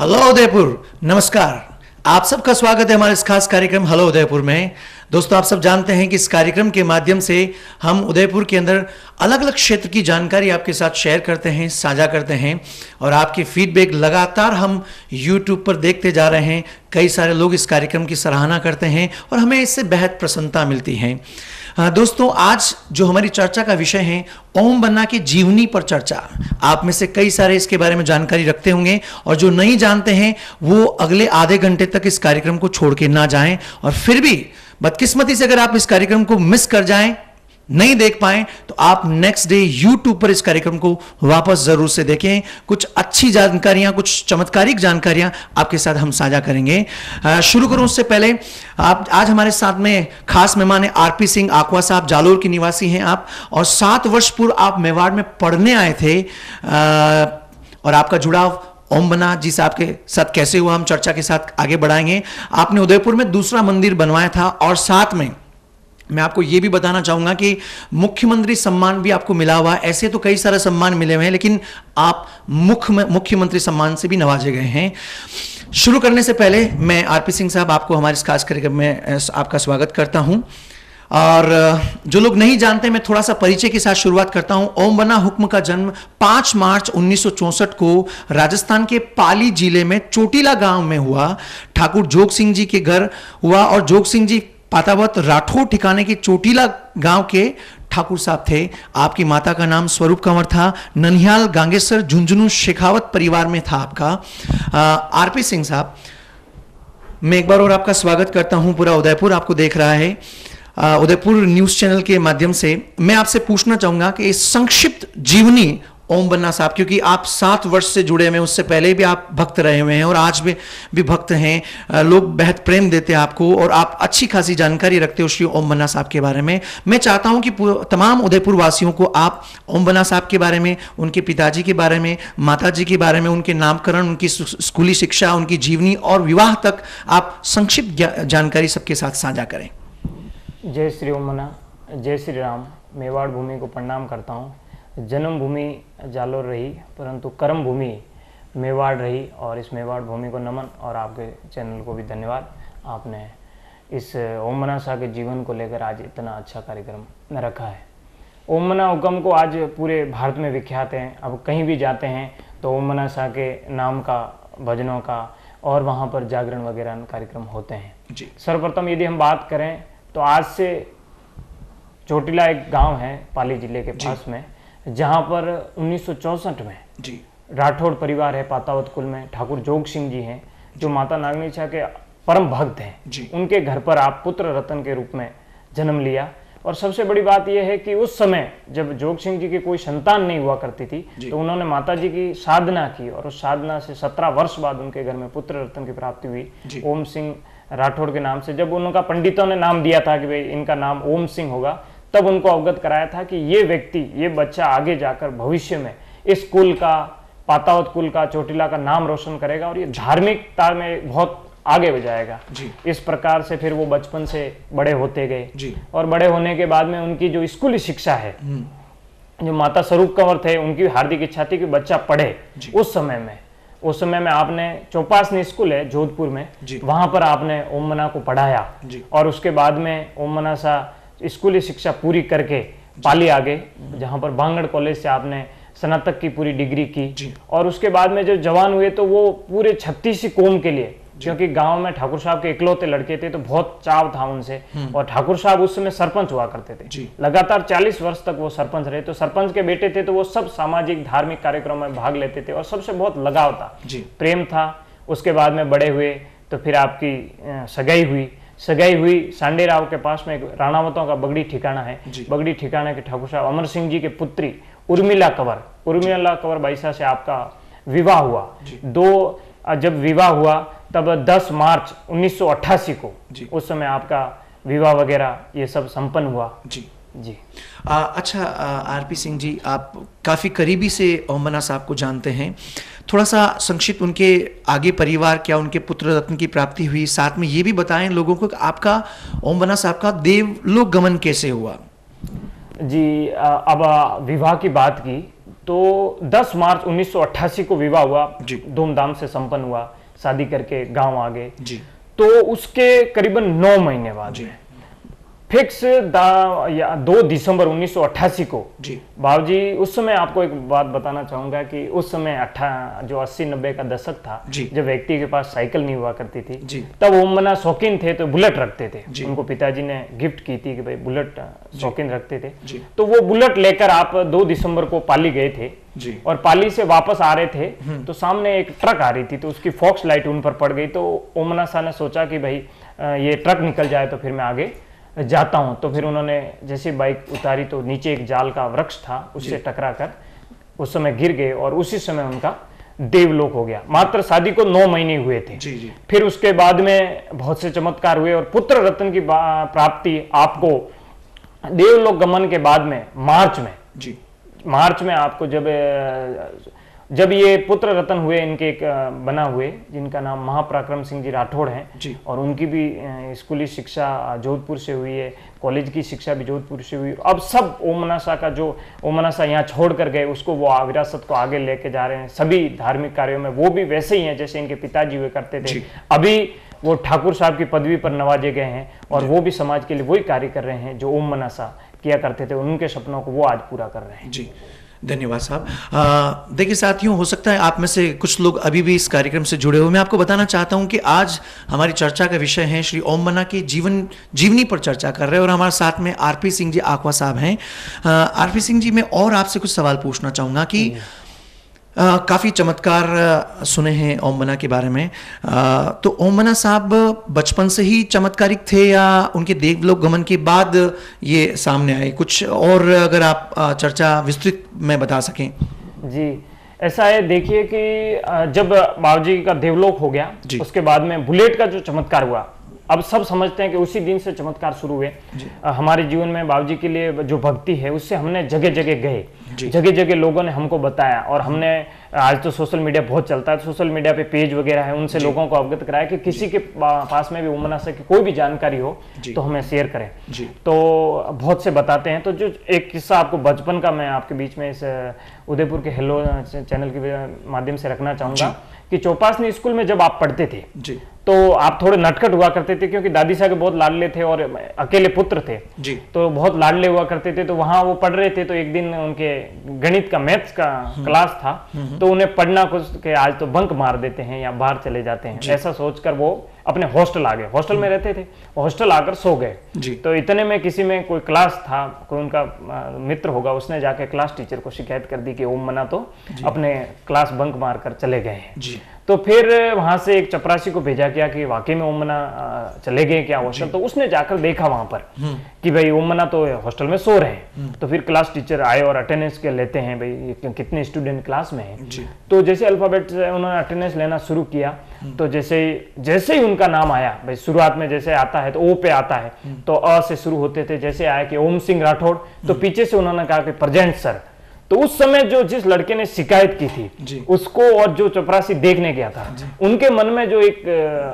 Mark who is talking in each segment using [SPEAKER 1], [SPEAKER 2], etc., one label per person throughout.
[SPEAKER 1] Hello Udaipur, नमस्कार। आप सबका स्वागत है हमारे इस खास कार्यक्रम हेलो उदयपुर में। दोस्तों, आप सब जानते हैं कि इस कार्यक्रम के माध्यम से हम उदयपुर के अंदर अलग अलग क्षेत्र की जानकारी आपके साथ शेयर करते हैं, साझा करते हैं और आपकी फीडबैक लगातार हम YouTube पर देखते जा रहे हैं। कई सारे लोग इस कार्यक्रम की सराहना करते हैं और हमें इससे बेहद प्रसन्नता मिलती है। दोस्तों, आज जो हमारी चर्चा का विषय है ओम बन्ना की जीवनी पर चर्चा। आप में से कई सारे इसके बारे में जानकारी रखते होंगे और जो नहीं जानते हैं वो अगले आधे घंटे तक इस कार्यक्रम को छोड़ के ना जाएं। और फिर भी बदकिस्मती से अगर आप इस कार्यक्रम को मिस कर जाएं, नहीं देख पाए, तो आप नेक्स्ट डे YouTube पर इस कार्यक्रम को वापस जरूर से देखें। कुछ अच्छी जानकारियां, कुछ चमत्कारिक जानकारियां आपके साथ हम साझा करेंगे। शुरू करूं उससे पहले आप आज हमारे साथ में खास मेहमान है RP सिंह आकवा साहब। जालोर के निवासी हैं आप और 7 वर्ष पूर्व आप मेवाड़ में पढ़ने आए थे और आपका जुड़ाव ओम बन्ना जी साहब के साथ कैसे हुआ, हम चर्चा के साथ आगे बढ़ाएंगे। आपने उदयपुर में दूसरा मंदिर बनवाया था और साथ में मैं आपको यह भी बताना चाहूंगा कि मुख्यमंत्री सम्मान भी आपको मिला हुआ है। ऐसे तो कई सारे सम्मान मिले हुए हैं, लेकिन आप मुख्यमंत्री सम्मान से भी नवाजे गए हैं। शुरू करने से पहले मैं RP सिंह साहब, आपको हमारे इस खास कार्यक्रम में आपका स्वागत करता हूं। और जो लोग नहीं जानते, मैं थोड़ा सा परिचय के साथ शुरुआत करता हूं। ओम बन्ना हुक्म का जन्म 5 मार्च 1964 को राजस्थान के पाली जिले में चोटीला गांव में हुआ। ठाकुर जोग सिंह जी के घर हुआ और जोग सिंह जी पातावत राठौर ठिकाने के चोटीला गांव के ठाकुर साहब थे। आपकी माता का नाम स्वरूप कंवर था। ननिहाल गांगेसर झुंझुनू शेखावत परिवार में था आपका। RP सिंह साहब, मैं एक बार और आपका स्वागत करता हूं। पूरा उदयपुर आपको देख रहा है। उदयपुर न्यूज चैनल के माध्यम से मैं आपसे पूछना चाहूंगा कि इस संक्षिप्त जीवनी ओम बन्ना साहब, क्योंकि आप 7 वर्ष से जुड़े हुए हैं, उससे पहले भी आप भक्त रहे हुए हैं और आज भी भक्त हैं। लोग बेहद प्रेम देते हैं आपको और आप अच्छी खासी जानकारी रखते हो श्री ओम बन्ना साहब के बारे में। मैं चाहता हूं कि तमाम उदयपुर वासियों को आप ओम बन्ना साहब के बारे में, उनके पिताजी के बारे में, माताजी के बारे में, उनके नामकरण, उनकी स्कूली शिक्षा, उनकी जीवनी और विवाह तक आप संक्षिप्त जानकारी सबके साथ साझा करें।
[SPEAKER 2] जय श्री ओम बन्ना, जय श्री राम। मेवाड़ भूमि को प्रणाम करता हूँ। जन्मभूमि जालोर रही परंतु कर्म भूमि मेवाड़ रही और इस मेवाड़ भूमि को नमन और आपके चैनल को भी धन्यवाद। आपने इस ओम बन्ना शाह के जीवन को लेकर आज इतना अच्छा कार्यक्रम रखा है। ओम बन्ना हुक्म को आज पूरे भारत में विख्यात हैं। अब कहीं भी जाते हैं तो ओम बन्ना शाह के नाम का, भजनों का और वहाँ पर जागरण वगैरह कार्यक्रम होते हैं जी। सर्वप्रथम यदि हम बात करें तो आज से चोटीला एक गांव है पाली जिले के पास में, जहां पर 1964 में जी राठौड़ परिवार है, पातावत कुल में ठाकुर जोग सिंह जी हैं जो माता नागनीचा के परम भक्त हैं जी। उनके घर पर आप पुत्र रतन के रूप में जन्म लिया। और सबसे बड़ी बात यह है कि उस समय जब जोग सिंह जी की कोई संतान नहीं हुआ करती थी तो उन्होंने माता जी की साधना की और उस साधना से 17 वर्ष बाद उनके घर में पुत्र रतन की प्राप्ति हुई ओम सिंह राठौड़ के नाम से। जब उनका पंडितों ने नाम दिया था कि भाई इनका नाम ओम सिंह होगा, तब उनको अवगत कराया था कि ये व्यक्ति, ये बच्चा आगे जाकर भविष्य में इस कुल का, पातावत कुल का, चोटीला का नाम रोशन करेगा और ये धार्मिकता में बहुत आगे जाएगा। इस प्रकार से फिर वो बचपन से बड़े होते गए और बड़े होने के बाद में उनकी जो स्कूली शिक्षा है, जो माता स्वरूप कंवर थे, उनकी हार्दिक इच्छा थी कि बच्चा पढ़े। उस समय में आपने चौपासनी स्कूल है जोधपुर में, वहां पर आपने ओम बन्ना को पढ़ाया और उसके बाद में ओम बन्ना शाह स्कूली शिक्षा पूरी करके पाली आ गए, जहां पर बांगड़ कॉलेज से आपने स्नातक की पूरी डिग्री की। और उसके बाद में जो जवान हुए तो वो पूरे 36 कौम के लिए, क्योंकि गांव में ठाकुर साहब के इकलौते लड़के थे तो बहुत चाव था उनसे। और ठाकुर साहब उस समय सरपंच हुआ करते थे, लगातार 40 वर्ष तक वो सरपंच रहे। तो सरपंच के बेटे थे तो वो सब सामाजिक धार्मिक कार्यक्रमों में भाग लेते थे और सबसे बहुत लगाव था, प्रेम था। उसके बाद में बड़े हुए तो फिर आपकी सगाई हुई सांडे राव के पास में एक राणावतों का बगड़ी ठिकाना है, बगड़ी ठिकाना के ठाकुर साहब अमर सिंह जी के पुत्री उर्मिला कंवर बाईसा से आपका विवाह हुआ। जब विवाह हुआ तब 10 मार्च 1988 को उस समय आपका विवाह वगैरह ये सब संपन्न हुआ जी।
[SPEAKER 1] अच्छा RP सिंह जी, आप काफ़ी करीबी से ओम बन्ना साहब को जानते हैं। थोड़ा सा संक्षिप्त उनके आगे परिवार, क्या उनके पुत्र रत्न की प्राप्ति हुई, साथ में ये भी बताएं लोगों को कि आपका ओम बन्ना साहब का देवलोक गमन कैसे हुआ।
[SPEAKER 2] जी अब विवाह की बात की तो 10 मार्च 1988 को विवाह हुआ,
[SPEAKER 1] जी।
[SPEAKER 2] धूमधाम से संपन्न हुआ, शादी करके गांव आ गए।
[SPEAKER 1] जी।
[SPEAKER 2] तो उसके करीबन 9 महीने बाद
[SPEAKER 1] जी।
[SPEAKER 2] फिक्स 2 दिसंबर 1988 को
[SPEAKER 1] जी।
[SPEAKER 2] बाबूजी, उस समय आपको एक बात बताना चाहूंगा कि उस समय जो 80-90 का दशक था,
[SPEAKER 1] जी।
[SPEAKER 2] जब व्यक्ति के पास साइकिल नहीं हुआ करती थी,
[SPEAKER 1] जी।
[SPEAKER 2] तब ओम मना शौकीन थे तो बुलेट रखते थे।
[SPEAKER 1] जी।
[SPEAKER 2] उनको पिताजी ने गिफ्ट की थी कि भाई बुलेट शौकीन रखते थे।
[SPEAKER 1] जी।
[SPEAKER 2] तो वो बुलेट लेकर आप 2 दिसंबर को पाली गए थे।
[SPEAKER 1] जी।
[SPEAKER 2] और पाली से वापस आ रहे थे तो सामने एक ट्रक आ रही थी, तो उसकी फॉक्स लाइट उन पर पड़ गई। तो ओमना शाह ने सोचा कि भाई ये ट्रक निकल जाए तो फिर मैं आगे जाता हूं। तो फिर उन्होंने जैसे बाइक उतारी तो नीचे एक जाल का वृक्ष था, उससे टकरा कर उस समय गिर गए और उसी समय उनका देवलोक हो गया। मात्र शादी को 9 महीने हुए थे।
[SPEAKER 1] जी। जी।
[SPEAKER 2] फिर उसके बाद में बहुत से चमत्कार हुए और पुत्र रत्न की प्राप्ति आपको देवलोक गमन के बाद में मार्च में आपको जब ये पुत्र रत्न हुए, इनके एक बना हुए जिनका नाम महापराक्रम सिंह जी राठौड़ हैं
[SPEAKER 1] जी।
[SPEAKER 2] और उनकी भी स्कूली शिक्षा जोधपुर से हुई है, कॉलेज की शिक्षा भी जोधपुर से हुई। अब सब ओमना शाह का जो ओमना शाह यहाँ छोड़ कर गए उसको वो विरासत को आगे लेके जा रहे हैं। सभी धार्मिक कार्यों में वो भी वैसे ही हैं जैसे इनके पिताजी हुए करते थे। अभी वो ठाकुर साहब की पदवी पर नवाजे गए हैं और वो भी समाज के लिए वही कार्य कर रहे हैं जो ओम मना शाह किया करते थे। उनके सपनों को वो आज पूरा कर रहे हैं।
[SPEAKER 1] जी, धन्यवाद साहब। देखिए साथियों, हो सकता है आप में से कुछ लोग अभी भी इस कार्यक्रम से जुड़े हुए। मैं आपको बताना चाहता हूं कि आज हमारी चर्चा का विषय है श्री ओम मना के जीवनी पर चर्चा कर रहे हैं और हमारे साथ में आरपी सिंह जी आकवा साहब हैं। आरपी सिंह जी, मैं और आपसे कुछ सवाल पूछना चाहूँगा कि काफ़ी चमत्कार सुने हैं ओम मना के बारे में। तो ओम मना साहब बचपन से ही चमत्कारिक थे या उनके देवलोक गमन के बाद ये सामने आए? कुछ और अगर आप चर्चा विस्तृत में बता सकें।
[SPEAKER 2] जी, ऐसा है, देखिए कि जब बाबूजी का देवलोक हो गया उसके बाद में बुलेट का जो चमत्कार हुआ, अब सब समझते हैं कि उसी दिन से चमत्कार शुरू हुए। हमारे जीवन में बाबूजी के लिए जो भक्ति है उससे हमने जगह जगह गए, जगह जगह लोगों ने हमको बताया और हमने आज तो सोशल मीडिया बहुत चलता है, सोशल मीडिया पे पेज वगैरह है, उनसे लोगों को अवगत कराया कि किसी के पास में भी ओम मना शाह की कोई भी जानकारी हो तो हमें शेयर करें। तो बहुत से बताते हैं। तो जो एक किस्सा आपको बचपन का मैं आपके बीच में इस उदयपुर के हेलो चैनल के माध्यम से रखना चाहूंगा कि चौपासनी स्कूल में जब आप पढ़ते थे तो आप थोड़े नटखट हुआ करते थे क्योंकि दादी साहब के बहुत लाडले थे और अकेले पुत्र थे जी। तो बहुत लाडले हुआ करते थे। तो वहां वो पढ़ रहे थे तो एक दिन उनके गणित का मैथ्स का क्लास था तो उन्हें पढ़ना कुछ के आज तो बंक मार देते हैं या बाहर चले जाते हैं, ऐसा सोचकर वो अपने हॉस्टल आ गए। हॉस्टल में रहते थे, हॉस्टल आकर सो गए। तो इतने में किसी में कोई क्लास था, कोई उनका मित्र होगा, उसने जाके क्लास टीचर को शिकायत कर दी कि ओम मना तो अपने क्लास बंक मारकर चले गए हैं। तो फिर वहां से एक चपरासी को भेजा गया कि वाकई में ओम मना चले गए क्या हॉस्टल। तो उसने जाकर देखा वहां पर कि भाई ओम मना तो हॉस्टल में सो रहे हैं। तो फिर क्लास टीचर आए और अटेंडेंस के लेते हैं भाई कितने स्टूडेंट क्लास में हैं। तो जैसे अल्फाबेट से उन्होंने अटेंडेंस लेना शुरू किया तो जैसे ही उनका नाम आया, भाई शुरुआत में जैसे आता है तो ओ पे आता है तो अ से शुरू होते थे, जैसे आया कि ओम सिंह राठौड़ तो पीछे से उन्होंने कहा कि प्रेजेंट सर। तो उस समय जो जिस लड़के ने शिकायत की थी उसको और जो चपरासी देखने गया था उनके मन में जो एक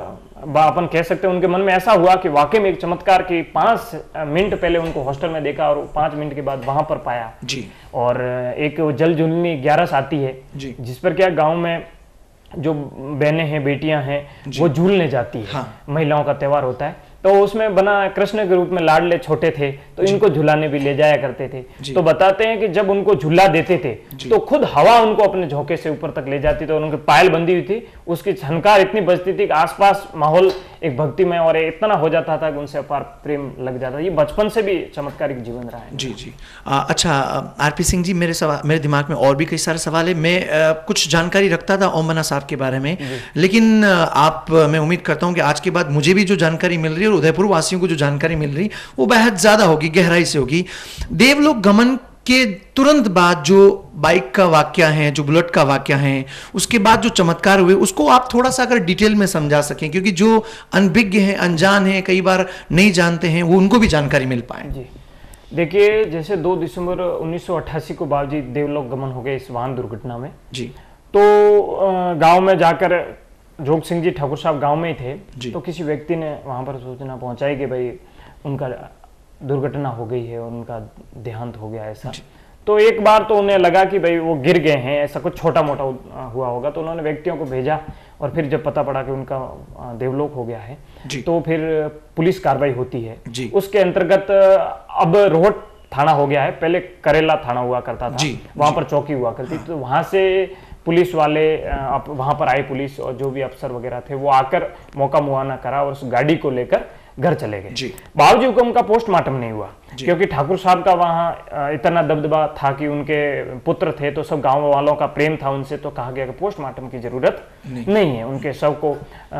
[SPEAKER 2] अपन कह सकते हैं, उनके मन में ऐसा हुआ कि वाकई में एक चमत्कार की 5 मिनट पहले उनको हॉस्टल में देखा और 5 मिनट के बाद वहां पर पाया जी। और एक जल झूलनी 11 आती है जिस पर क्या गांव में जो बहनें हैं, बेटियां हैं, वो झूलने जाती है। महिलाओं का त्योहार होता है। तो उसमें बना कृष्ण के रूप में लाडले छोटे थे तो इनको झुलाने भी ले जाया करते थे। तो बताते हैं कि जब उनको झुला देते थे तो खुद हवा उनको अपने झोंके से ऊपर तक ले जाती थी और उनकी पायल बंधी हुई थी, उसकी झनकार इतनी बजती थी कि आसपास माहौल एक भक्तिमय और इतना हो जाता था कि उनसे अपार प्रेम लग जाता। ये बचपन से भी चमत्कारिक जीवन रहा है। जी जी।
[SPEAKER 1] अच्छा आरपी सिंह जी, मेरे दिमाग में और भी कई सारे सवाल है। मैं कुछ जानकारी रखता था ओम मना साहब के बारे में, लेकिन मैं उम्मीद करता हूँ कि आज के बाद मुझे भी जो जानकारी मिल रही है और उदयपुर वासियों को जो जानकारी मिल रही वो बेहद ज्यादा होगी, गहराई से होगी। देवलोक गमन के तुरंत बाद जो बाइक का वाक्य है, जो बुलेट का वाक्य है, उसके बाद जो चमत्कार हुए उसको आप थोड़ा सा अगर डिटेल में समझा सकें, क्योंकि जो अनभिज्ञ हैं, अनजान हैं, कई बार नहीं जानते हैं, वो उनको भी जानकारी मिल पाए।
[SPEAKER 2] जी देखिए, जैसे 2 दिसंबर 1988 को बाबूजी देवलोक गमन हो गए इस वाहन दुर्घटना में जी। तो गांव में जाकर जोग सिंह जी ठाकुर साहब गांव में ही थे तो किसी व्यक्ति ने वहां पर सूचना पहुंचाई कि भाई उनका दुर्घटना हो गई है और उनका देहांत हो गया ऐसा। तो एक बार तो उन्हें लगा कि भाई वो गिर गए हैं, ऐसा कुछ छोटा मोटा हुआ होगा, तो उन्होंने व्यक्तियों को भेजा और फिर जब पता पड़ा कि उनका देवलोक हो गया है तो फिर पुलिस कार्रवाई होती है। उसके अंतर्गत अब रोहट थाना हो गया है, पहले करेला थाना हुआ करता था, वहां पर चौकी हुआ करती, तो वहां से पुलिस वाले वहां पर आए, पुलिस और जो भी अफसर वगैरह थे वो आकर मौका मुआयना करा और उस गाड़ी को लेकर घर चले गए। बावजूद उनका पोस्टमार्टम नहीं हुआ क्योंकि ठाकुर साहब का वहां इतना दबदबा था कि उनके पुत्र थे, तो सब गांव वालों का प्रेम था उनसे, तो कहा गया कि पोस्टमार्टम की जरूरत नहीं है। उनके शव को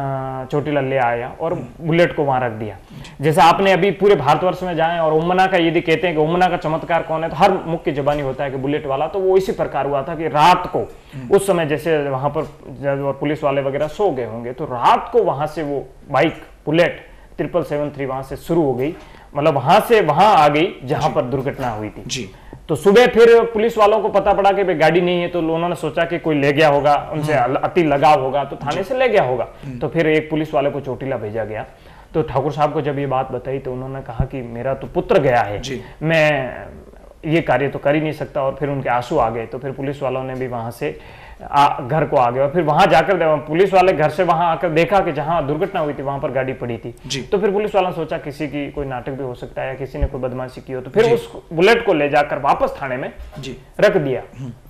[SPEAKER 2] चोटीला ले आया और बुलेट को वहां रख दिया। जैसे आपने अभी पूरे भारतवर्ष में जाए और उम्मना का यदि कहते हैं कि उम्मना का चमत्कार कौन है, तो हर मुख्य जबानी होता है कि बुलेट वाला, तो वो इसी प्रकार हुआ था कि रात को उस समय जैसे वहां पर पुलिस वाले वगैरह सो गए होंगे, तो रात को वहां से वो बाइक बुलेट 7773 वहां से शुरू हो गई, मतलब वहां से वहां आ गई जहां पर दुर्घटना हुई थी। तो सुबह फिर पुलिस वालों को पता पड़ा कि भाई गाड़ी नहीं है, तो उन्होंने सोचा कि कोई ले गया होगा, उनसे अति लगाव होगा, तो थाने से ले गया होगा। तो फिर एक पुलिस वाले को चोटीला भेजा गया। तो ठाकुर साहब को जब ये बात बताई तो उन्होंने कहा कि मेरा तो पुत्र गया है, मैं ये कार्य तो कर ही नहीं सकता, और फिर उनके आंसू आ गए। तो फिर पुलिस वालों ने भी वहां से घर को आ गए और फिर वहां जाकर पुलिस वाले घर से वहां आकर देखा कि जहां दुर्घटना हुई थी वहां पर गाड़ी पड़ी थी। तो फिर पुलिस वालों ने सोचा किसी की कोई नाटक भी हो सकता है या किसी ने कोई बदमाशी की हो, तो फिर उस बुलेट को ले जाकर वापस थाने में रख दिया।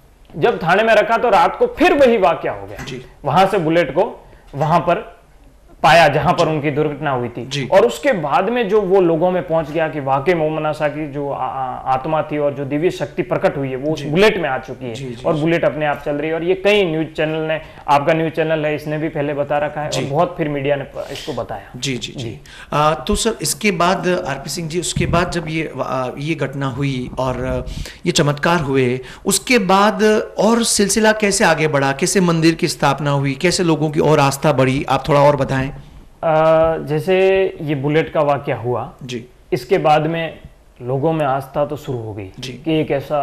[SPEAKER 2] जब थाने में रखा तो रात को फिर वही वाकया हो गया, वहां से बुलेट को वहां पर पाया जहां पर उनकी दुर्घटना हुई थी। और उसके बाद में जो वो लोगों में पहुंच गया कि वाकई में उम्मना शाह की जो आत्मा थी और जो दिव्य शक्ति प्रकट हुई है वो उस बुलेट में आ चुकी है, और बुलेट अपने आप चल रही है। और ये कई न्यूज चैनल ने, आपका न्यूज चैनल है, इसने भी पहले बता रखा है और बहुत फिर मीडिया ने इसको बताया।
[SPEAKER 1] जी। तो सर इसके बाद आरपी सिंह जी, उसके बाद जब ये घटना हुई और ये चमत्कार हुए, उसके बाद और सिलसिला कैसे आगे बढ़ा, कैसे मंदिर की स्थापना हुई, कैसे लोगों की और आस्था बढ़ी, आप थोड़ा और बताएं।
[SPEAKER 2] जैसे ये बुलेट का वाकया हुआ जी, इसके बाद में लोगों में आस्था तो शुरू हो गई कि एक ऐसा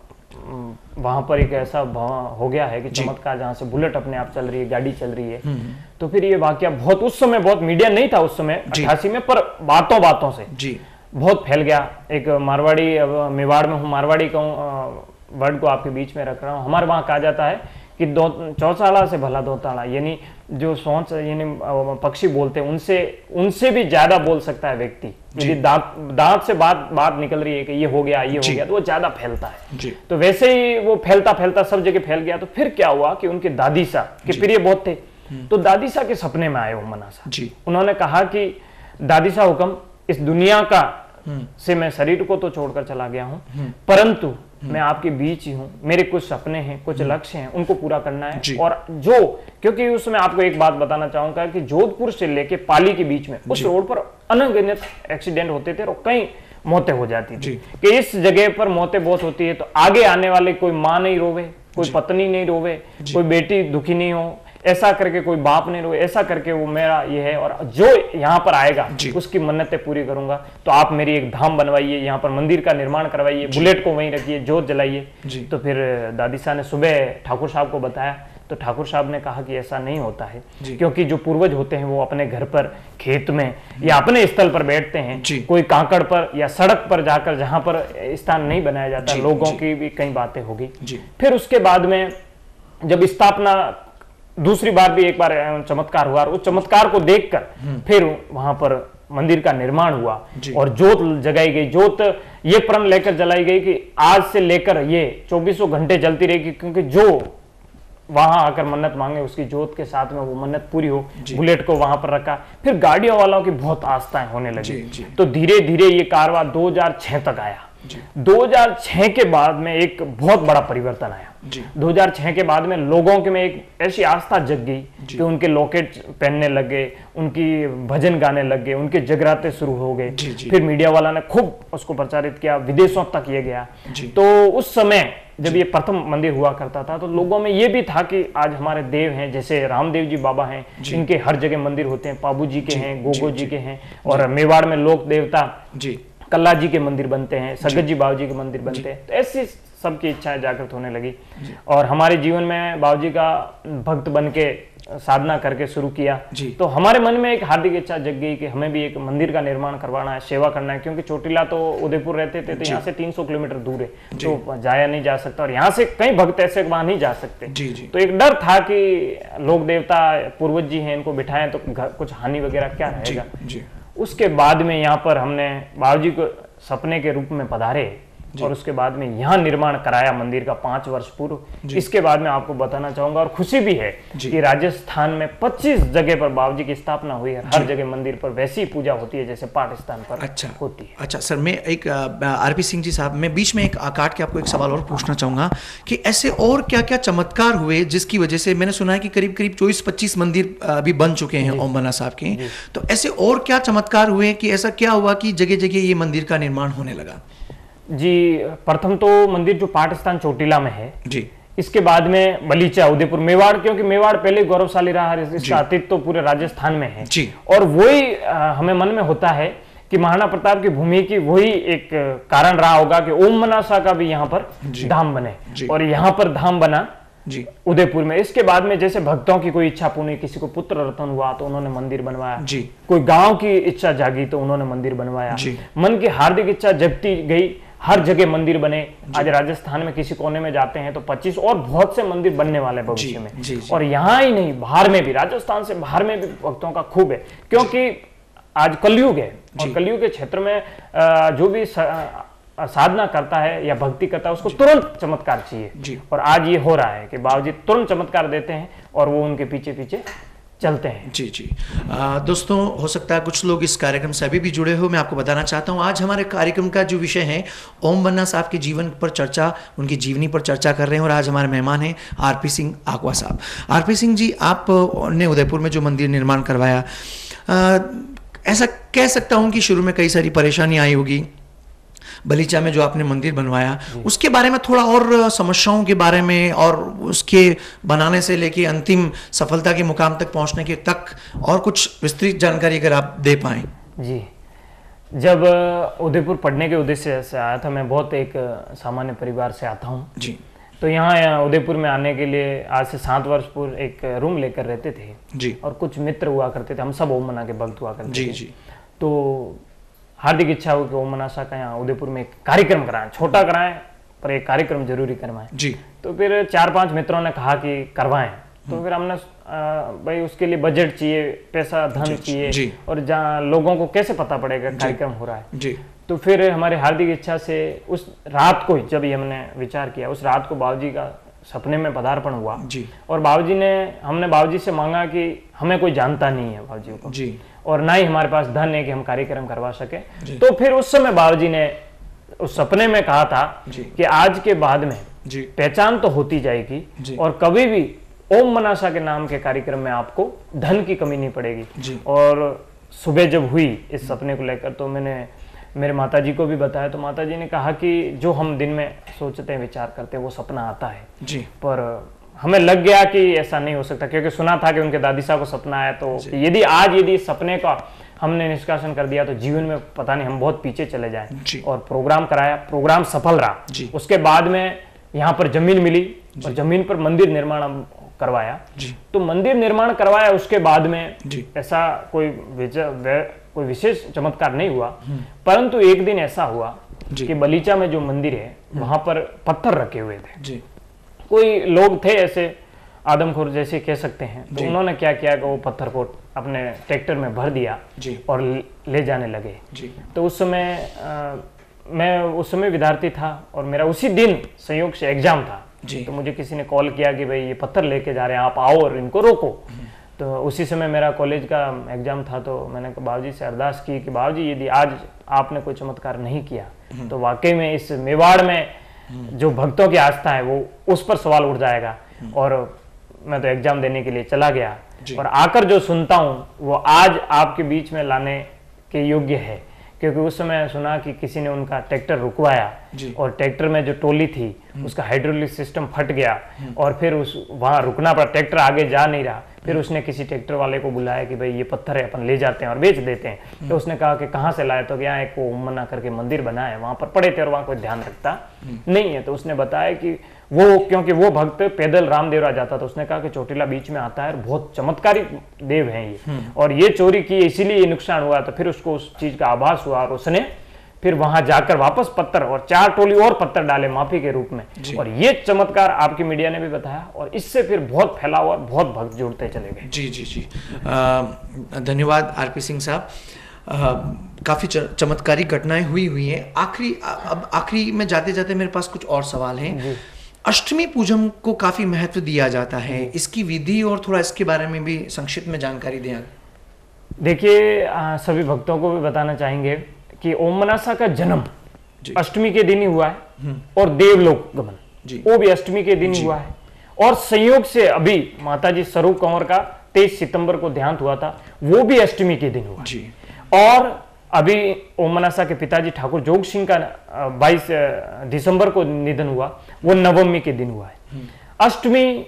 [SPEAKER 2] वहां पर एक ऐसा हो गया है कि चमत्कार, जहां से बुलेट अपने आप चल रही है, गाड़ी चल रही है। तो फिर ये वाकया बहुत, उस समय बहुत मीडिया नहीं था उस समय 88 में, पर बातों से बहुत फैल गया। एक मारवाड़ी, मेवाड़ में हूँ, मारवाड़ी का वर्ड को आपके बीच में रख रहा हूँ। हमारे वहां कहा जाता है कि चौसाला से भला दौताला, यानी जो सोच यानी पक्षी बोलते हैं उनसे भी ज्यादा बोल सकता है व्यक्ति। यदि दांत से बात निकल रही है कि ये हो गया तो वो ज्यादा फैलता है। तो वैसे ही वो फैलता सब जगह फैल गया। तो फिर क्या हुआ कि उनके दादी साहब के प्रिय बहुत थे, तो दादी साहब के सपने में आए उम्मना साहब। उन्होंने कहा कि दादी साहब हुक्म, इस दुनिया का से मैं शरीर को तो छोड़कर चला गया हूं, परंतु मैं आपके बीच ही हूं, मेरे कुछ सपने हैं, कुछ लक्ष्य हैं, उनको पूरा करना है। और क्योंकि उस समय आपको एक बात बताना चाहूंगा कि जोधपुर से लेके पाली के बीच में उस रोड पर अनगिनत एक्सीडेंट होते थे और कई मौतें हो जाती थी कि इस जगह पर मौतें बहुत होती है तो आगे आने वाले कोई माँ नहीं रोवे, कोई पत्नी नहीं रोवे, कोई बेटी दुखी नहीं हो, ऐसा करके कोई बाप नहीं रोए, ऐसा करके वो मेरा ये है। और जो यहाँ पर आएगा उसकी मन्नतें पूरी करूंगा, तो आप मेरी एक धाम बनवाइए, यहाँ पर मंदिर का निर्माण करवाइए, बुलेट को वहीं रखिए, जोत जलाइए। तो फिर दादी साहब ने सुबह ठाकुर साहब को बताया, तो ठाकुर साहब ने कहा कि ऐसा नहीं होता है, क्योंकि जो पूर्वज होते हैं वो अपने घर पर, खेत में या अपने स्थल पर बैठते हैं, कोई कांकड़ पर या सड़क पर जाकर जहां पर स्थान नहीं बनाया जाता, लोगों की भी कई बातें होगी। फिर उसके बाद में जब स्थापना दूसरी बार भी एक बार चमत्कार हुआ, उस चमत्कार को देखकर फिर वहां पर मंदिर का निर्माण हुआ और जोत जगाई गई। जोत ये प्रण लेकर जलाई गई कि आज से लेकर ये 24 घंटे जलती रहेगी, क्योंकि जो वहां आकर मन्नत मांगे उसकी जोत के साथ में वो मन्नत पूरी हो। बुलेट को वहां पर रखा। फिर गाड़ियों वालों की बहुत आस्थाएं होने लगी, तो धीरे धीरे ये कारवां 2006 तक आया। 2006 के बाद में एक बहुत बड़ा परिवर्तन आया। 2006 के बाद में लोगों के में एक ऐसी आस्था जग गई कि उनके लॉकेट पहनने लग गए, उनकी भजन गाने लग गए, उनके जगराते शुरू हो गए। फिर मीडिया वाला ने खूब उसको प्रचारित किया, विदेशों तक ये गया। तो उस समय जब ये प्रथम मंदिर हुआ करता था तो लोगों में ये भी था कि आज हमारे देव हैं, जैसे रामदेव जी बाबा हैं, इनके हर जगह मंदिर होते हैं, पाबू जी के हैं, गोगो जी के हैं, और मेवाड़ में लोक देवता कल्ला जी के मंदिर बनते हैं, सगत जी बाबू जी के मंदिर बनते हैं। तो ऐसी सबकी इच्छाएं जागृत होने लगी और हमारे जीवन में बाबू जी का भक्त बन के साधना करके शुरू किया।
[SPEAKER 1] जी।
[SPEAKER 2] तो हमारे मन में एक हार्दिक इच्छा जग गई कि हमें भी एक मंदिर का निर्माण करवाना है, सेवा करना है, क्योंकि चोटिला तो उदयपुर रहते थे, तो यहाँ से 300 किलोमीटर दूर है, तो जाया नहीं जा सकता, और यहाँ से कई भक्त ऐसे वहां नहीं जा सकते।
[SPEAKER 1] जी जी।
[SPEAKER 2] तो एक डर था कि लोक देवता पूर्वज जी हैं, इनको बिठाएं तो कुछ हानि वगैरह क्या रहेगा।
[SPEAKER 1] जी।
[SPEAKER 2] उसके बाद में यहाँ पर हमने बाबू जी को सपने के रूप में पधारे, और उसके बाद में यहाँ निर्माण कराया मंदिर का 5 वर्ष पूर्व। इसके बाद में आपको बताना चाहूंगा, और खुशी भी है कि राजस्थान में 25 जगह पर बाबू जी की स्थापना हुई है। हर जगह मंदिर पर वैसी पूजा होती है जैसे पाठ स्थान पर होती है।
[SPEAKER 1] अच्छा सर, मैं एक आरपी सिंह जी साहब, मैं बीच में एक काट के आपको एक सवाल और पूछना चाहूंगा कि ऐसे और क्या क्या चमत्कार हुए जिसकी वजह से, मैंने सुना है कि करीब करीब 24-25 मंदिर अभी बन चुके हैं ओम मन्ना साहब के, तो ऐसे और क्या चमत्कार हुए कि ऐसा क्या हुआ कि जगह जगह ये मंदिर का निर्माण होने लगा?
[SPEAKER 2] जी, प्रथम तो मंदिर जो पाठ स्थान चोटिला में है
[SPEAKER 1] जी,
[SPEAKER 2] इसके बाद में बलीचा उदयपुर मेवाड़, क्योंकि मेवाड़ पहले गौरवशाली रहा है, इसका अतीत तो पूरे राजस्थान में है
[SPEAKER 1] जी।
[SPEAKER 2] और वही हमें मन में होता है कि महाराणा प्रताप की भूमि की वही एक कारण रहा होगा कि ओम मन्ना शाह का भी यहाँ पर धाम बने, और यहाँ पर धाम बना
[SPEAKER 1] जी
[SPEAKER 2] उदयपुर में। इसके बाद में जैसे भक्तों की कोई इच्छा पूरी, किसी को पुत्र रतन हुआ तो उन्होंने मंदिर बनवाया
[SPEAKER 1] जी,
[SPEAKER 2] कोई गांव की इच्छा जागी तो उन्होंने मंदिर बनवाया
[SPEAKER 1] जी।
[SPEAKER 2] मन की हार्दिक इच्छा जगती गई, हर जगह मंदिर बने। आज राजस्थान में किसी कोने में जाते हैं तो 25 और बहुत से मंदिर बनने वाले भविष्य में।
[SPEAKER 1] जी।
[SPEAKER 2] और यहाँ ही नहीं, बाहर में भी, राजस्थान से बाहर में भी भक्तों का खूब है, क्योंकि आज कलयुग है, और कलयुग के क्षेत्र में जो भी साधना करता है या भक्ति करता है उसको तुरंत चमत्कार चाहिए, और आज ये हो रहा है कि बाबूजी तुरंत चमत्कार देते हैं और वो उनके पीछे पीछे चलते हैं।
[SPEAKER 1] जी जी। दोस्तों, हो सकता है कुछ लोग इस कार्यक्रम से अभी भी जुड़े हो। मैं आपको बताना चाहता हूं, आज हमारे कार्यक्रम का जो विषय है ओम मन्ना साहब के जीवन पर चर्चा, उनकी जीवनी पर चर्चा कर रहे हैं, और आज हमारे मेहमान हैं आरपी सिंह आकवा साहब। आरपी सिंह जी, आपने उदयपुर में जो मंदिर निर्माण करवाया, ऐसा कह सकता हूं कि शुरू में कई सारी परेशानी आई होगी। बलीचा में जो आपने मंदिर बनवाया, उसके बारे में थोड़ा और समस्याओं के बारे में, और उसके बनाने से लेके अंतिम सफलता के मुकाम तक पहुंचने के तक और कुछ विस्तृत जानकारी अगर आप दे पाएं।
[SPEAKER 2] जी, जब उदयपुर पढ़ने के उद्देश्य से आया था, मैं बहुत एक सामान्य परिवार से आता हूँ
[SPEAKER 1] जी,
[SPEAKER 2] तो यहाँ उदयपुर में आने के लिए आज से 7 वर्ष पूर्व एक रूम लेकर रहते थे
[SPEAKER 1] जी,
[SPEAKER 2] और कुछ मित्र हुआ करते थे, हम सब ओम मन्ना के भक्त हुआ करते
[SPEAKER 1] जी
[SPEAKER 2] थे।
[SPEAKER 1] जी।
[SPEAKER 2] तो हार्दिक इच्छा हो कि ओम मन्ना शाह का यहाँ उदयपुर में एक कार्यक्रम कराएं, छोटा कराएं पर एक कार्यक्रम जरूरी करवाएं
[SPEAKER 1] जी।
[SPEAKER 2] तो फिर 4-5 मित्रों ने कहा कि करवाएं, तो फिर हमने भाई उसके लिए बजट चाहिए, पैसा धन चाहिए, और जहाँ लोगों को कैसे पता पड़ेगा कार्यक्रम हो रहा है
[SPEAKER 1] जी।
[SPEAKER 2] तो फिर हमारी हार्दिक इच्छा से उस रात को जब ये हमने विचार किया, उस रात को बाबूजी का सपने में पदार्पण हुआ
[SPEAKER 1] जी।
[SPEAKER 2] और हमने बाबूजी से मांगा कि हमें कोई जानता नहीं है बाबूजी को
[SPEAKER 1] जी,
[SPEAKER 2] और ना ही हमारे पास धन है कि हम कार्यक्रम करवा सके। तो फिर उस समय बाबूजी ने उस सपने में कहा था कि आज के बाद में पहचान तो होती जाएगी और कभी भी ओम मन्ना शाह के नाम के कार्यक्रम में आपको धन की कमी नहीं पड़ेगी। और सुबह जब हुई इस सपने को लेकर तो मैंने मेरे माताजी को भी बताया, तो माताजी ने कहा कि जो हम दिन में सोचते हैं, विचार करते हैं, वो सपना आता है
[SPEAKER 1] जी।
[SPEAKER 2] पर हमें लग गया कि ऐसा नहीं हो सकता, क्योंकि सुना था कि उनके दादी साहब को सपना आया, तो यदि सपने का हमने निष्कासन कर दिया तो जीवन में पता नहीं हम बहुत पीछे चले जाएं। और प्रोग्राम कराया, प्रोग्राम सफल रहा। उसके बाद में यहाँ पर जमीन मिली और जमीन पर मंदिर निर्माण करवाया। तो मंदिर निर्माण करवाया, उसके बाद में ऐसा कोई विशेष चमत्कार नहीं हुआ, परंतु एक दिन ऐसा हुआ कि बलीचा में जो मंदिर है वहां पर पत्थर रखे हुए थे। कोई लोग थे ऐसे आदमखोर जैसे कह सकते हैं, तो उन्होंने क्या किया कि वो पत्थर को अपने ट्रैक्टर में भर दिया और ले जाने लगे। तो उस समय मैं उस समय विद्यार्थी था और मेरा उसी दिन संयोग से एग्जाम था। तो मुझे किसी ने कॉल किया कि भाई ये पत्थर लेके जा रहे हैं, आप आओ और इनको रोको। तो उसी समय मेरा कॉलेज का एग्जाम था, तो मैंने बाबूजी से अरदास की कि बाबूजी यदि आज आपने कोई चमत्कार नहीं किया तो वाकई में इस मेवाड़ में जो भक्तों की आस्था है वो उस पर सवाल उठ जाएगा। और मैं तो एग्जाम देने के लिए चला गया और आकर जो सुनता हूँ वो आज आपके बीच में लाने के योग्य है, क्योंकि उस समय सुना कि किसी ने उनका ट्रैक्टर रुकवाया
[SPEAKER 1] जी।
[SPEAKER 2] और ट्रैक्टर में जो टोली थी उसका हाइड्रोलिक सिस्टम फट गया और फिर उस वहां रुकना पड़ा, ट्रैक्टर आगे जा नहीं रहा। फिर उसने किसी ट्रैक्टर वाले को बुलाया कि भाई ये पत्थर है, अपन ले जाते हैं और बेच देते हैं। तो उसने कहा कि कहाँ से लाए, तो यहाँ एक ओमना करके मंदिर बना है, वहां पर पड़े थे और वहां कोई ध्यान रखता नहीं है। तो उसने बताया कि वो, क्योंकि वो भक्त पैदल रामदेवरा जाता था, उसने कहा कि चोटिला बीच में आता है और बहुत चमत्कारी देव हैं ये, और ये चोरी की इसीलिए ये नुकसान हुआ। तो फिर उसको उस चीज का आभास हुआ और उसने फिर वहां जाकर वापस पत्थर और 4 टोली और पत्थर डाले माफी के रूप में। और ये चमत्कार आपकी मीडिया ने भी बताया और इससे फिर बहुत फैला हुआ, बहुत भक्त जुड़ते चले गए।
[SPEAKER 1] जी जी जी, धन्यवाद आरपी सिंह साहब। काफ़ी चमत्कारी घटनाएं हुई हैं। अब आखिरी में जाते जाते मेरे पास कुछ और सवाल हैं। अष्टमी पूजन को काफ़ी महत्व दिया जाता है, इसकी विधि और थोड़ा इसके बारे में भी संक्षिप्त में जानकारी दें।
[SPEAKER 2] देखिए, सभी भक्तों को भी बताना चाहेंगे कि ओम मनासा का जन्म अष्टमी के दिन ही हुआ है और देवलोक गमन वो भी अष्टमी के दिन ही हुआ है। और संयोग से अभी माताजी स्वरूप कंवर का 23 सितंबर को देहांत हुआ था, वो भी अष्टमी के दिन हुआ जी। और अभी ओम मनासा के पिताजी ठाकुर जोग सिंह का 22 दिसंबर को निधन हुआ, वो नवमी के दिन हुआ है। अष्टमी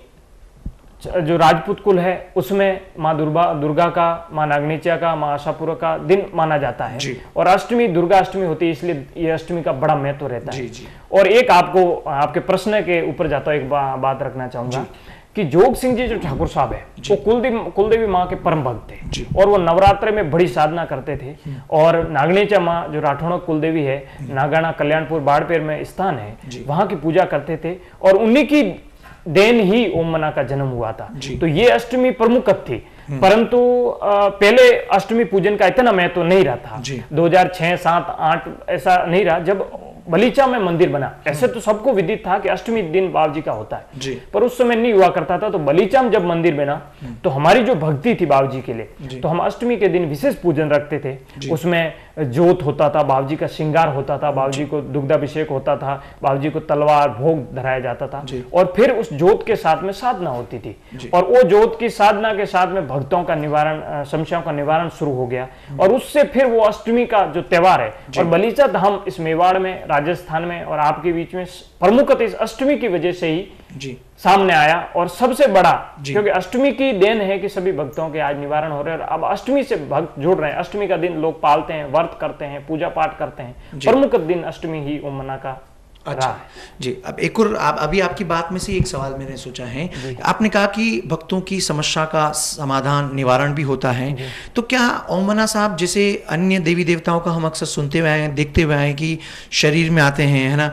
[SPEAKER 2] जो राजपूत कुल है उसमें माँ दुर्गा का, माँ नागनीचा का, माँ आशापुरा का दिन माना जाता है और अष्टमी दुर्गा अष्टमी होती है, इसलिए ये अष्टमी का बड़ा महत्व रहता है। और एक आपको आपके प्रश्न के ऊपर जाता हूँ, एक बात रखना चाहूंगा कि जोग सिंह जी जो ठाकुर साहब है वो कुलदेवी माँ के परम भक्त थे और वो नवरात्रे में बड़ी साधना करते थे। और नागनीचा माँ जो राठौड़ कुलदेवी है, नागाना कल्याणपुर बाड़पेर में स्थान है, वहां की पूजा करते थे और उन्हीं की देन ही ओम मना का जन्म हुआ था। तो ये अष्टमी प्रमुख थी, परंतु पहले अष्टमी पूजन का इतना महत्व नहीं रहा था। 2006, 7, 8 ऐसा नहीं रहा जब बलीचा में मंदिर बना। ऐसे तो सबको विदित था कि अष्टमी दिन बाबा जी का होता है, पर उस समय नहीं हुआ करता था। तो बलीचा में जब मंदिर बना तो हमारी जो भक्ति थी बाबा जी के लिए, तो हम अष्टमी के दिन विशेष पूजन रखते थे। उसमें जोत होता था, बाबा जी का श्रृंगार होता था, बाबा जी को दुग्धाभिषेक होता था, बाबा जी को तलवार भोग धराया जाता था और फिर उस जोत के साथ में साधना होती थी। और वो जोत की साधना के साथ में भक्तों का निवारण, समस्याओं का निवारण शुरू हो गया और उससे फिर वो अष्टमी का जो त्योहार है। और बलीचा धाम इस मेवाड़ में, राजस्थान में और आपके बीच में प्रमुखतः इस अष्टमी की वजह से ही सामने आया और सबसे बड़ा, क्योंकि अष्टमी की देन है कि सभी भक्तों के आज निवारण हो रहे हैं और अब अष्टमी से भक्त जुड़ रहे हैं। अष्टमी का दिन लोग पालते हैं, व्रत करते हैं, पूजा पाठ करते हैं। प्रमुख दिन अष्टमी ही ओम मना का।
[SPEAKER 1] अच्छा जी, अब एक और अभी आपकी बात में से एक सवाल मैंने सोचा है। आपने कहा कि भक्तों की समस्या का समाधान, निवारण भी होता है, तो क्या ओम मना साहब जैसे अन्य देवी देवताओं का हम अक्सर सुनते हुए आए, देखते हुए आए कि शरीर में आते हैं, है ना,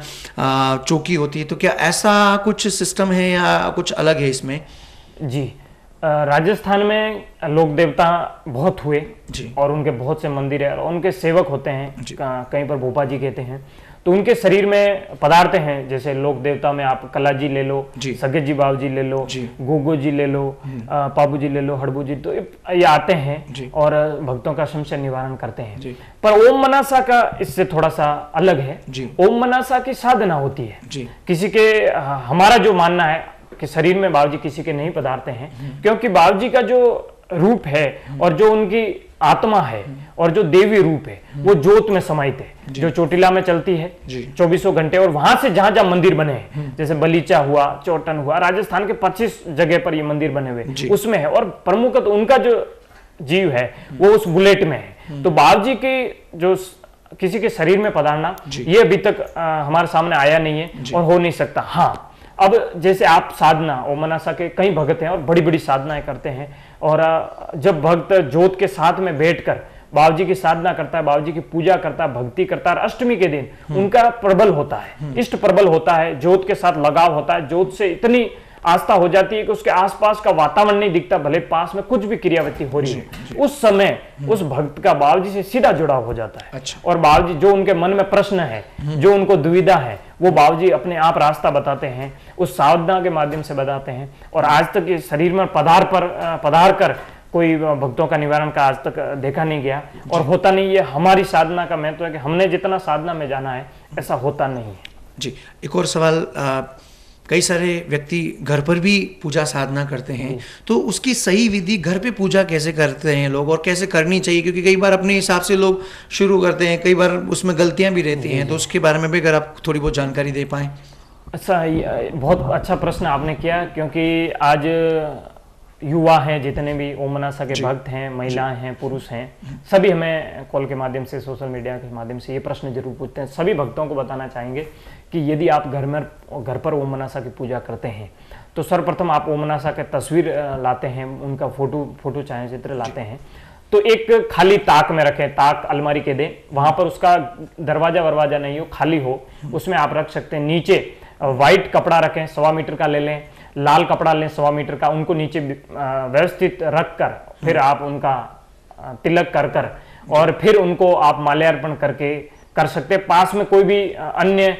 [SPEAKER 1] चौकी होती है, तो क्या ऐसा कुछ सिस्टम है या कुछ अलग है इसमें?
[SPEAKER 2] जी, राजस्थान में लोक देवता बहुत हुए और उनके बहुत से मंदिर है और उनके सेवक होते हैं, कहीं पर भोपा जी कहते हैं। तो उनके शरीर में पदार्थ हैं, जैसे लोक देवता में आप कला जी ले लो, सगे जी बाबू जी ले लो, गोगो जी ले लो, पाबू जी ले लो, हड़बू जी, तो ये आते हैं और भक्तों का समस्या निवारण करते हैं। पर ओम मनासा का इससे थोड़ा सा अलग है। ओम मनासा की साधना होती है। किसी के, हमारा जो मानना है कि शरीर में बाबू जी किसी के नहीं पधारते हैं, क्योंकि बाबू जी का जो रूप है और जो उनकी आत्मा है और जो देवी रूप है वो जोत में समाहित है, जो चोटिला में चलती है 24 घंटे। और वहां से जहां जहां मंदिर बने हैं, जैसे बलीचा हुआ, चोटन हुआ, राजस्थान के 25 जगह पर ये मंदिर बने हुए उसमें है। और प्रमुख तो उनका जो जीव है वो उस बुलेट में है। तो बाबा जी की जो किसी के शरीर में पधारना ये अभी तक हमारे सामने आया नहीं है और हो नहीं सकता। हाँ, अब जैसे आप साधना, ओम मनासा के कई भक्त हैं और बड़ी बड़ी साधनाएं करते हैं और जब भक्त जोत के साथ में बैठकर बाबा जी की साधना करता है, बाबा जी की पूजा करता है, भक्ति करता है, अष्टमी के दिन उनका प्रबल होता है, इष्ट प्रबल होता है, जोत के साथ लगाव होता है, जोत से इतनी आस्था हो जाती है कि उसके आसपास का वातावरण नहीं दिखता, भले पास में कुछ भी क्रियावृत्ति हो रही है, उस समय उस भक्त का बाबा जी से सीधा जुड़ाव हो जाता है। और बाबा जी जो उनके मन में प्रश्न है, जो उनको दुविधा है, वो बाबा जी अपने आप रास्ता बताते हैं, उस साधना के माध्यम से बताते हैं। और आज तक ये शरीर में पधार कर कोई भक्तों का निवारण का आज तक देखा नहीं गया और होता नहीं। ये हमारी साधना का महत्व है कि हमने जितना साधना में जाना है ऐसा होता नहीं है।
[SPEAKER 1] जी, एक और सवाल कई सारे व्यक्ति घर पर भी पूजा साधना करते हैं, तो उसकी सही विधि घर पे पूजा कैसे करते हैं लोग और कैसे करनी चाहिए? क्योंकि कई बार अपने हिसाब से लोग शुरू करते हैं, कई बार उसमें गलतियां भी रहती हैं, तो उसके बारे में भी अगर आप थोड़ी बहुत जानकारी दे पाएँ।
[SPEAKER 2] अच्छा, बहुत अच्छा प्रश्न आपने किया, क्योंकि आज युवा हैं, जितने भी ओम मनासा के भक्त हैं, महिलाएं हैं, पुरुष हैं, सभी हमें कॉल के माध्यम से, सोशल मीडिया के माध्यम से ये प्रश्न जरूर पूछते हैं। सभी भक्तों को बताना चाहेंगे कि यदि आप घर पर ओम मनासा की पूजा करते हैं तो सर्वप्रथम आप ओम मनासा के तस्वीर लाते हैं, उनका फोटो छायाचित्र लाते हैं, तो एक खाली ताक में रखें, ताक अलमारी के दें, वहां पर उसका दरवाजा नहीं हो, खाली हो, उसमें आप रख सकते हैं। नीचे व्हाइट कपड़ा रखें, 1.25 मीटर का ले लें, लाल कपड़ा लें 1.25 मीटर का, उनको नीचे व्यवस्थित रख कर फिर आप उनका तिलक कर और फिर उनको आप माल्यार्पण करके कर सकते हैं। पास में कोई भी अन्य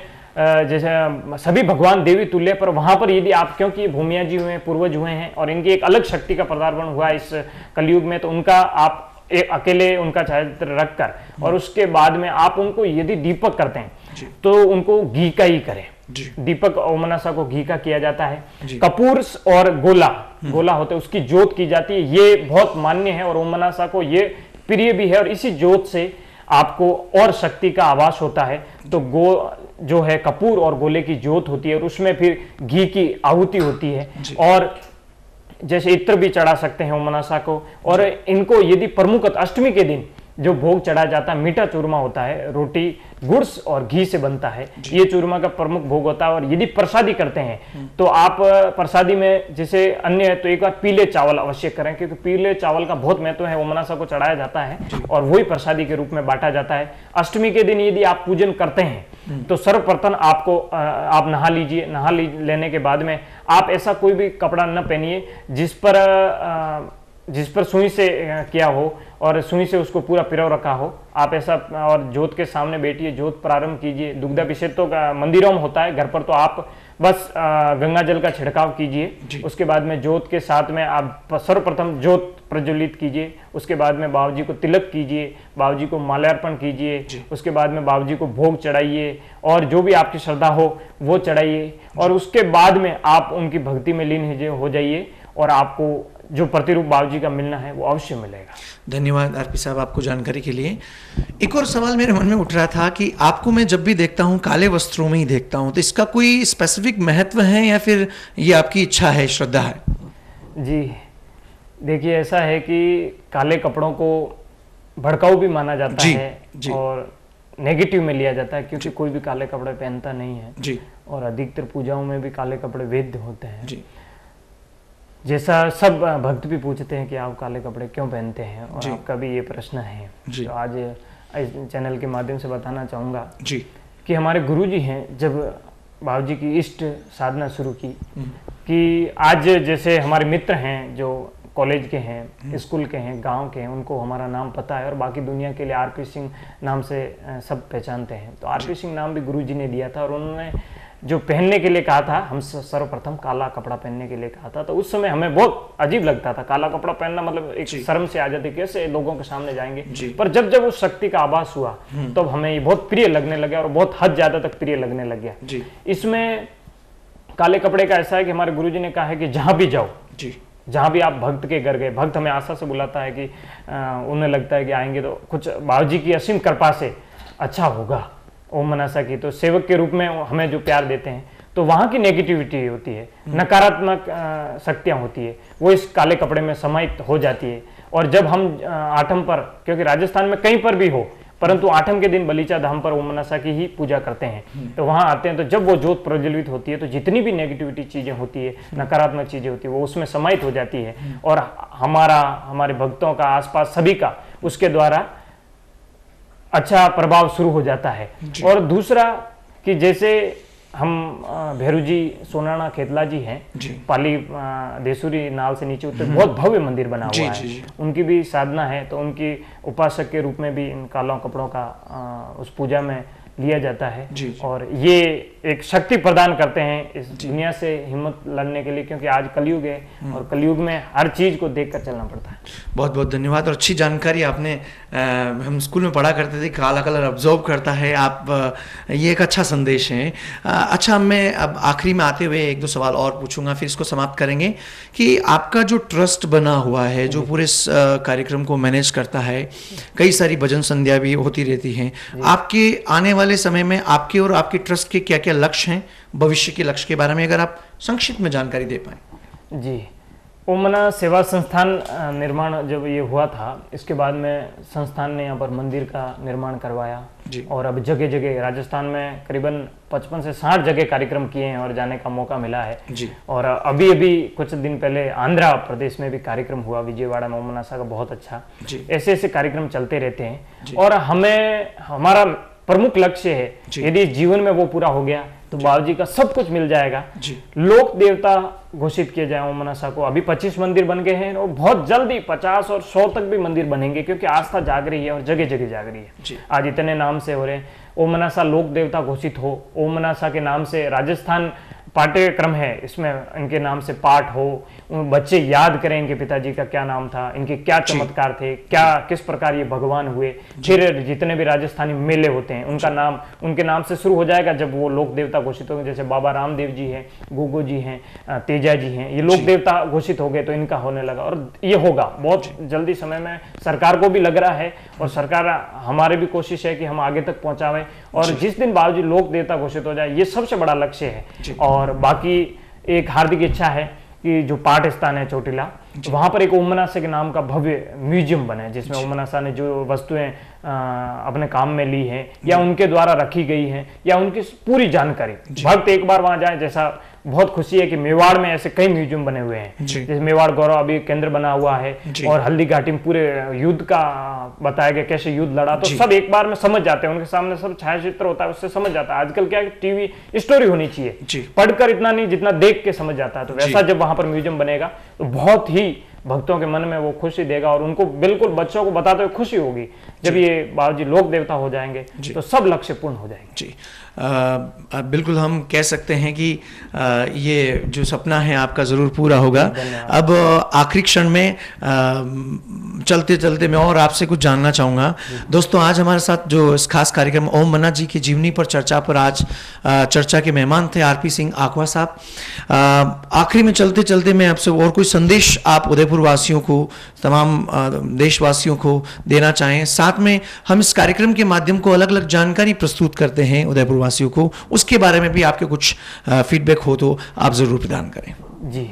[SPEAKER 2] जैसे सभी भगवान देवी तुल्य, पर वहां पर यदि आप, क्योंकि भूमिया जी हुए, पूर्वज हुए हैं और इनकी एक अलग शक्ति का पदार्पण हुआ इस कलयुग में, तो उनका आप एक अकेले उनका छायाचित्र रखकर और उसके बाद में आप उनको यदि दीपक करते हैं तो उनको घी का ही करें। दीपक ओम मनासा को घी का किया जाता है। कपूर और गोला होता है, उसकी जोत की जाती है, ये बहुत मान्य है और ओम मनासा को ये प्रिय भी है और इसी जोत से आपको और शक्ति का आभास होता है। तो जो है कपूर और गोले की जोत होती है और उसमें फिर घी की आहुति होती है और जैसे इत्र भी चढ़ा सकते हैं ओम मनासा को। और इनको यदि प्रमुख अष्टमी के दिन जो भोग चढ़ा जाता है, मीठा चूरमा होता है, रोटी गुड़ और घी से बनता है, ये चूरमा का प्रमुख भोग होता है। और यदि प्रसादी करते हैं तो आप प्रसादी में जैसे अन्य है तो एक बार पीले चावल अवश्य करें, क्योंकि पीले चावल का बहुत महत्व है, ओम मनासा को चढ़ाया जाता है और वही प्रसादी के रूप में बांटा जाता है। अष्टमी के दिन यदि आप पूजन करते हैं तो सर्वप्रथम आपको आप नहा लीजिए। लेने के बाद में आप ऐसा कोई भी कपड़ा न पहनिए जिस पर सुई से किया हो और सुई से उसको पूरा पिरो रखा हो। आप ऐसा, और जोत के सामने बैठिए, जोत प्रारंभ कीजिए। दुग्धाभिषेक तो मंदिरों में होता है, घर पर तो आप बस गंगा जल का छिड़काव कीजिए। उसके बाद में जोत के साथ में आप सर्वप्रथम जोत प्रज्वलित कीजिए, उसके बाद में बाबूजी को तिलक कीजिए, बाबूजी को माल्यार्पण कीजिए, उसके बाद में बाबूजी को भोग चढ़ाइए और जो भी आपकी श्रद्धा हो वो चढ़ाइए और उसके बाद में आप उनकी भक्ति में लीन हो जाइए और आपको जो प्रतिरूप बाबूजी का मिलना है वो अवश्य मिलेगा।
[SPEAKER 1] धन्यवाद आरपी साहब आपको जानकारी के लिए। एक और सवाल मेरे मन में उठ रहा था कि आपको मैं जब भी देखता हूँ काले वस्त्रों में ही देखता हूँ, तो इसका कोई स्पेसिफिक महत्व है या फिर ये आपकी इच्छा है, श्रद्धा है?
[SPEAKER 2] जी देखिए, ऐसा है कि काले कपड़ों को भड़काऊ भी माना जाता है और नेगेटिव में लिया जाता है, क्योंकि कोई भी काले कपड़े पहनता नहीं है और अधिकतर पूजाओं में भी काले कपड़े वैध होते हैं। जैसा सब भक्त भी पूछते हैं कि आप काले कपड़े क्यों पहनते हैं और आपका भी ये प्रश्न है, तो आज इस चैनल के माध्यम से बताना चाहूँगा कि हमारे गुरुजी हैं, जब बाबूजी की इष्ट साधना शुरू की, कि आज जैसे हमारे मित्र हैं जो कॉलेज के हैं, स्कूल के हैं, गांव के हैं, उनको हमारा नाम पता है और बाकी दुनिया के लिए आरपी सिंह नाम से सब पहचानते हैं। तो आरपी सिंह नाम भी गुरुजी ने दिया था और उन्होंने जो पहनने के लिए कहा था, हम सर्वप्रथम काला कपड़ा पहनने के लिए कहा था। तो उस समय हमें बहुत अजीब लगता था, काला कपड़ा पहनना मतलब एक शर्म से आ जाती, कैसे लोगों के सामने जाएंगे। पर जब उस शक्ति का आभास हुआ तब तो हमें ये बहुत प्रिय लगने लगा और बहुत हद ज्यादा तक प्रिय लगने लग गया। इसमें काले कपड़े का ऐसा है कि हमारे गुरुजी ने कहा है कि जहां भी जाओ, जहां भी आप भक्त के घर गए, भक्त हमें आशा से बुलाता है कि उन्हें लगता है कि आएंगे तो कुछ बाबूजी की असीम कृपा से अच्छा होगा, ओम मनासा की तो सेवक के रूप में हमें जो प्यार देते हैं, तो वहां की नेगेटिविटी होती है, नकारात्मक शक्तियां होती है, वो इस काले कपड़े में समाहित हो जाती है। और जब हम आठम पर, क्योंकि राजस्थान में कहीं पर भी हो, परंतु आठम के दिन बलीचा धाम पर ओम मनासा की ही पूजा करते हैं, तो वहां आते हैं, तो जब वो जोत प्रज्वलित होती है तो जितनी भी नेगेटिविटी चीजें होती है, नकारात्मक चीजें होती है, वो उसमें समाहित हो जाती है और हमारे भक्तों का, आसपास सभी का उसके द्वारा अच्छा प्रभाव शुरू हो जाता है। और दूसरा कि जैसे हम भैरू जी सोनाना खेतला जी हैं, पाली देसुरी नाल से नीचे उतर बहुत भव्य मंदिर बना हुआ है, उनकी भी साधना है, तो उनकी उपासक के रूप में भी इन कालों कपड़ों का उस पूजा में लिया जाता है।
[SPEAKER 1] जी, जी।
[SPEAKER 2] और ये एक शक्ति प्रदान करते हैं इस दुनिया से हिम्मत लड़ने के लिए, क्योंकि आज कलयुग है और कलयुग में हर चीज को देखकर चलना पड़ता है।
[SPEAKER 1] बहुत बहुत धन्यवाद और अच्छी जानकारी आपने। हम स्कूल में पढ़ा करते थे, काला कलर ऑब्जॉर्व करता है आप, ये एक अच्छा संदेश है। अच्छा, मैं अब आखिरी में आते हुए एक दो सवाल और पूछूंगा, फिर इसको समाप्त करेंगे कि आपका जो ट्रस्ट बना हुआ है, जो पूरे इस कार्यक्रम को मैनेज करता है, कई सारी भजन संध्या भी होती रहती हैं, आपके आने वाले समय में आपके और आपके ट्रस्ट के क्या क्या लक्ष्य हैं, भविष्य के लक्ष्य के बारे में अगर आप संक्षिप्त में जानकारी दे पाएं।
[SPEAKER 2] जी, ओम मना सेवा संस्थान निर्माण जब ये हुआ था, इसके बाद में संस्थान ने यहाँ पर मंदिर का निर्माण करवाया
[SPEAKER 1] जी।
[SPEAKER 2] और अब जगह जगह राजस्थान में करीबन 55 से 60 जगह कार्यक्रम किए हैं और जाने का मौका मिला है
[SPEAKER 1] जी।
[SPEAKER 2] और अभी अभी कुछ दिन पहले आंध्र प्रदेश में भी कार्यक्रम हुआ, विजयवाड़ा में ओम मनासा का बहुत अच्छा।
[SPEAKER 1] जी।
[SPEAKER 2] ऐसे ऐसे कार्यक्रम चलते रहते हैं और हमारा प्रमुख लक्ष्य है, यदि जीवन में वो पूरा हो गया तो बाबा जी का सब कुछ मिल जाएगा। लोक देवता घोषित किए जाए ओम मनासा को। अभी 25 मंदिर बन गए हैं और बहुत जल्दी 50 और 100 तक भी मंदिर बनेंगे, क्योंकि आस्था जाग रही है और जगह जगह जाग रही है। आज इतने नाम से हो रहे हैं। ओम मनासा लोक देवता घोषित हो, ओम मनासा के नाम से राजस्थान पाठ्यक्रम है, इसमें इनके नाम से पाठ हो, बच्चे याद करें इनके पिताजी का क्या नाम था, इनके क्या चमत्कार थे, क्या किस प्रकार ये भगवान हुए। फिर जितने भी राजस्थानी मेले होते हैं उनका नाम उनके नाम से शुरू हो जाएगा जब वो लोक देवता घोषित होंगे। जैसे बाबा रामदेव जी हैं, गोगो जी हैं, तेजा जी हैं, ये लोक देवता घोषित हो गए तो इनका होने लगा और ये होगा बहुत जल्दी समय में। सरकार को भी लग रहा है और सरकार हमारे भी कोशिश है कि हम आगे तक पहुंचावें और जिस दिन बाबा जी लोक देवता घोषित हो जाए, ये सबसे बड़ा लक्ष्य है। और बाकी एक हार्दिक इच्छा है कि जो पाठ स्थान है चोटिला, वहां पर एक ओम मनासा के नाम का भव्य म्यूजियम बने, जिसमें ओम मनासा ने जो वस्तुएं अपने काम में ली हैं या उनके द्वारा रखी गई हैं या उनकी पूरी जानकारी, भक्त एक बार वहां जाए। जैसा बहुत खुशी है कि मेवाड़ में ऐसे कई म्यूजियम बने हुए हैं, जैसे मेवाड़ गौरव अभी केंद्र बना हुआ है और हल्दी घाटी में पूरे युद्ध का बताया गया, कैसे युद्ध लड़ा, तो सब एक बार में समझ जाते हैं, उनके सामने सब छायाचित्र होता है, उससे समझ जाता है। आजकल क्या है, टीवी स्टोरी होनी चाहिए, पढ़कर इतना नहीं जितना देख के समझ जाता है। तो वैसा जब वहां पर म्यूजियम बनेगा तो बहुत ही भक्तों के मन में वो खुशी देगा और उनको बिल्कुल बच्चों को बताते हुए खुशी होगी जब ये बाबा जी लोक देवता हो जाएंगे तो सब लक्ष्य पूर्ण हो जाएंगे। जी,
[SPEAKER 1] बिल्कुल हम कह सकते हैं कि ये जो सपना है आपका ज़रूर पूरा होगा। अब आखिरी क्षण में चलते चलते मैं और आपसे कुछ जानना चाहूँगा। दोस्तों, आज हमारे साथ जो इस खास कार्यक्रम ओम मना जी की जीवनी पर चर्चा पर आज चर्चा के मेहमान थे आरपी सिंह आकवा साहब। आखिरी में चलते चलते मैं आपसे और कोई संदेश आप उदयपुर वासियों को, तमाम देशवासियों को देना चाहें। साथ में हम इस कार्यक्रम के माध्यम को अलग अलग जानकारी प्रस्तुत करते हैं उदयपुर वासियों को, उसके बारे में भी आपके कुछ फीडबैक हो तो आप जरूर प्रदान करें।
[SPEAKER 2] जी,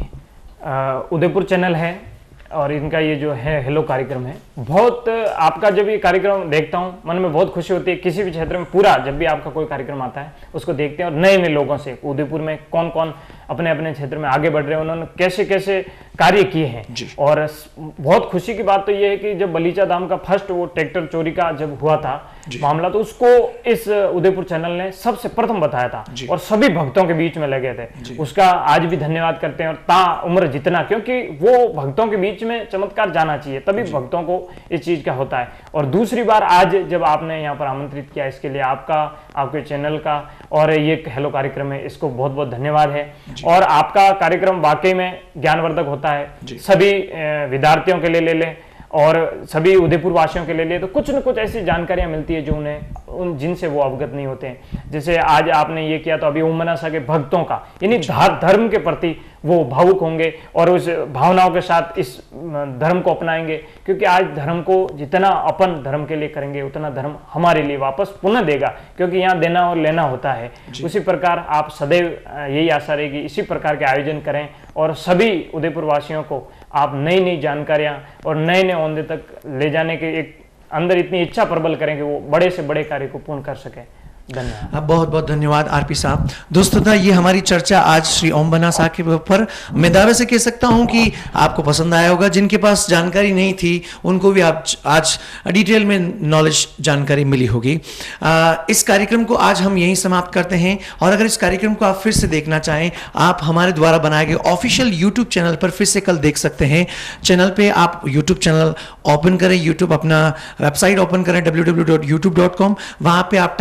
[SPEAKER 2] उदयपुर चैनल है और इनका ये जो है हेलो कार्यक्रम है, बहुत आपका जब ये कार्यक्रम देखता हूँ मन में बहुत खुशी होती है। किसी भी क्षेत्र में पूरा जब भी आपका कोई कार्यक्रम आता है उसको देखते हैं और नए नए लोगों से उदयपुर में कौन कौन अपने अपने क्षेत्र में आगे बढ़ रहे हैं, उन्होंने कैसे कैसे कार्य किए हैं। और बहुत खुशी की बात तो ये है कि जब बलीचा धाम का फर्स्ट वो ट्रैक्टर चोरी का जब हुआ था मामला, तो उसको इस उदयपुर चैनल ने सबसे प्रथम बताया था और सभी भक्तों के बीच में लगे थे। उसका आज भी धन्यवाद करते हैं और ता उम्र जितना, क्योंकि वो भक्तों के बीच में चमत्कार जाना चाहिए, तभी भक्तों को इस चीज का होता है। और दूसरी बार आज जब आपने यहाँ पर आमंत्रित किया, इसके लिए आपका, आपके चैनल का और ये हेलो कार्यक्रम है, इसको बहुत बहुत धन्यवाद है। और आपका कार्यक्रम वाकई में ज्ञानवर्धक होता है, सभी विद्यार्थियों के लिए ले लें और सभी उदयपुर वासियों के लिए तो कुछ न कुछ ऐसी जानकारियां मिलती है जो उन्हें जिनसे वो अवगत नहीं होते हैं। जैसे आज आपने ये किया तो अभी ओम मनासा के भक्तों का, यानी धर्म के प्रति वो भावुक होंगे और उस भावनाओं के साथ इस धर्म को अपनाएंगे, क्योंकि आज धर्म को जितना अपन धर्म के लिए करेंगे उतना धर्म हमारे लिए वापस पुनः देगा, क्योंकि यहाँ देना और लेना होता है। उसी प्रकार आप सदैव यही आशा रहेगी इसी प्रकार के आयोजन करें और सभी उदयपुर वासियों को आप नई नई जानकारियां और नए नए ओंदे तक ले जाने के एक अंदर इतनी इच्छा प्रबल करें कि वो बड़े से बड़े कार्य को पूर्ण कर सकें। धन्यवाद।
[SPEAKER 1] बहुत बहुत धन्यवाद आरपी साहब। दोस्तों, ये हमारी चर्चा आज श्री ओम मनासा के ऊपर, मैं दावे से कह सकता हूं कि आपको पसंद आया होगा। जिनके पास जानकारी नहीं थी उनको भी आज डिटेल में नॉलेज जानकारी मिली होगी। इस कार्यक्रम को आज हम यहीं समाप्त करते हैं और अगर इस कार्यक्रम को आप फिर से देखना चाहें, आप हमारे द्वारा बनाए गए ऑफिशियल यूट्यूब चैनल पर फिर से कल देख सकते हैं। चैनल पे आप यूट्यूब चैनल ओपन करें, यूट्यूब अपना वेबसाइट ओपन करें www.youtube.com, वहां पे आप टाइप करें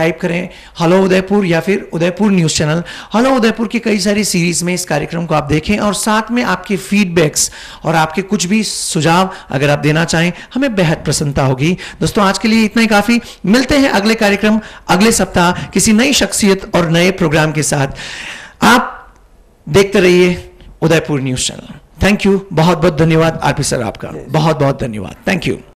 [SPEAKER 1] हेलो उदयपुर या फिर Udaipur news channel hello Udaipur की कई सारी सीरीज में इस कार्यक्रम को आप देखें और साथ में आपके फीडबैक्स और आपके कुछ भी सुझाव अगर आप देना चाहें हमें बेहद प्रसन्नता होगी। दोस्तों आज के लिए इतना ही काफ़ी। मिलते हैं अगले कार्यक्रम अगले सप्ताह किसी नई शख्सियत और नए प्रोग्राम के साथ। आप देखते रहिए Udaipur news channel. Thank you, बहुत बहुत धन्यवाद आरपी सर, आपका बहुत बहुत धन्यवाद। Thank you.